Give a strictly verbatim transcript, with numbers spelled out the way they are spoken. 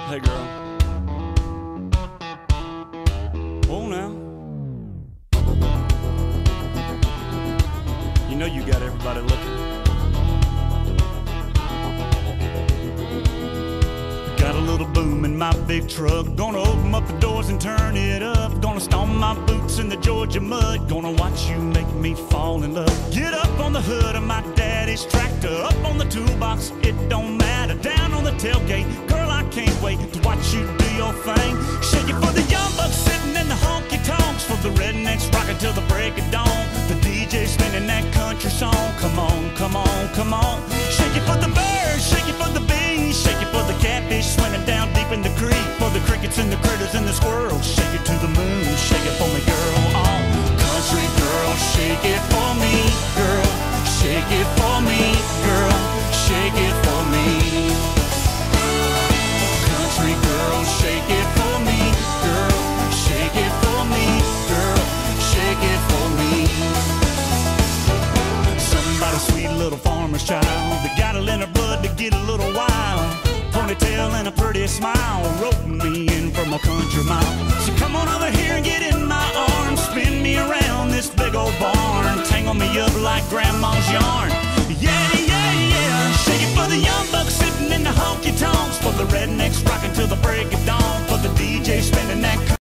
Hey girl. Oh now. You know you got everybody looking. Got a little boom in my big truck. Gonna open up the doors and turn it up. Gonna stomp my boots in the Georgia mud. Gonna watch you make me fall in love. Get up on the hood of my daddy's tractor. Up on the toolbox, it don't matter. Down on the tailgate, girl, I can't wait to watch you do your thing. Shake it for the young bucks sitting in the honky-tonks. For the rednecks rocking till the break of dawn. The D J spinning that country song. Come on, come on, come on. Shake it for the birds, shake it for the bees. Shake it for the catfish swimming down deep in the creek. For the crickets and the critters and the squirrels. Shake it to the moon, shake it for me, girl. Oh, country girl, shake it for me, girl. Shake it for me, girl. Shake it for me. Country girl, shake it for me, girl. Shake it for me, girl. Shake it for me. Somebody sweet little farmer's child that got it in her blood to get a little wild. Ponytail and a pretty smile, roping me in from a country mile. So come on over here and get in my arms, spin me around this big old barn, tangle me up like grandma's yarn. Yeah, yeah, yeah. Shake it for the young bucks sitting in the honky tonks, for the rednecks rocking till the break of dawn, for the D J spinning that